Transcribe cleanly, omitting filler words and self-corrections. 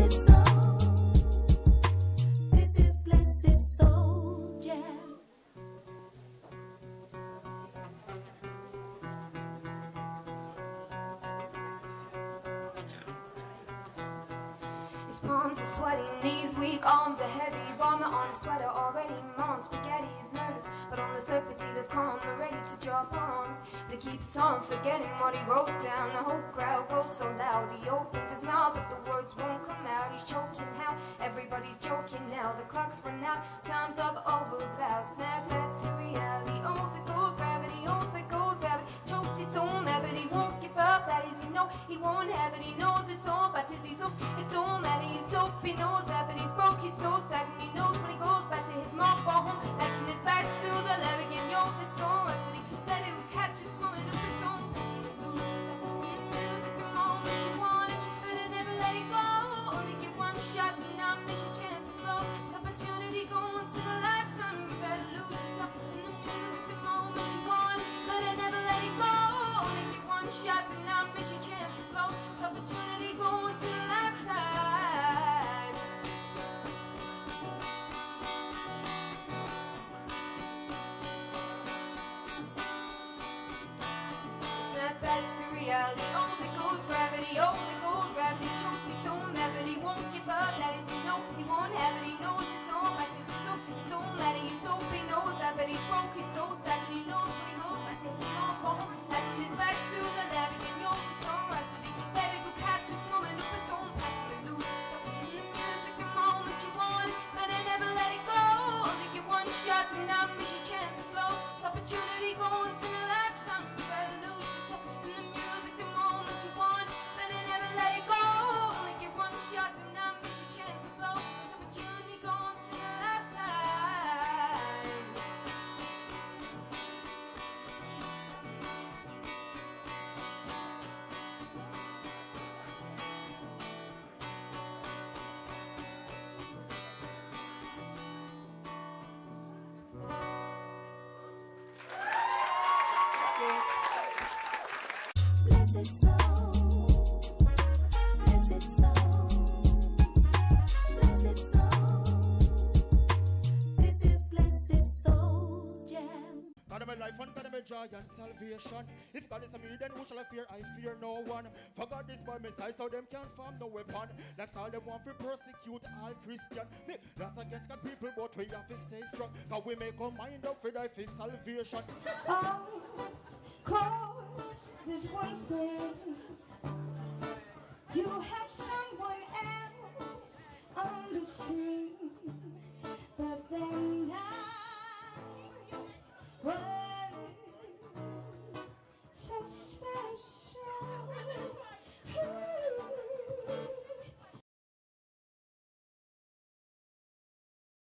Blessed souls. This is Blessed Souls, yeah. His palms are sweaty, knees weak, arms are heavy. Vomit on a sweater already. Mom, spaghetti is nervous, but on the surface he looks calm and ready to drop bombs. But he keeps on forgetting what he wrote down. The whole crowd goes so loud. He opens his mouth, but the words won't come out. He's choking how everybody's joking now. The clock's run out, time's up, over blouse. Snap back to reality. Oh, there goes gravity. Oh, there goes gravity. Choked his soul mad, but he won't give up. That is, you know, he won't have it. He knows it's all back to these hopes. It don't matter. He's dope. He knows that, but he's broke. He's so stagnant. He knows when he goes back to his mom or home. That's in his back to the left again. Yo, this song rhapsody. Let it catch his woman up its own. Lose yourself in the music the moment you want it, but I never let it go. Only get one shot, do not miss your chance to blow. It's opportunity going to the lifetime. You better lose yourself in the music the moment you want it, but I never let it go. Only get one shot, do not miss your chance to blow. It's opportunity going to the lifetime. Snap back to reality. Oh, there goes gravity. Oh, there goes gravity. Choked his own mad, but he won't give up. That is, you know, he won't have it. He knows it's all back to his own. It don't matter. He's dope. He knows that, but he's broke. He's so stagnant. He knows when he goes back to his mom or home. That's when he's back to the lab again. Yo, the song rhapsody. Let it go catch this moment of its own. Pass it, lose yourself in the music the moment you want it, but I never let it go. Only get one shot, do not miss your chance to blow. It's opportunity going to the lifetime. You better lose yourself in the music the moment you want it, but I never let it go. Only get one shot, do not miss your chance to blow. It's opportunity going to the lifetime. Blessed souls. Blessed souls. Blessed souls. This is Blessed Souls, yeah. God of my life and God of my joy and salvation. If God is a me, then who shall I fear? I fear no one. For God is by my side, so them can't form no weapon. That's all them want to persecute all Christian. Me, that's against God people, but we have to stay strong. Cause we make our mind up for life is salvation. Cause there's one thing, you have someone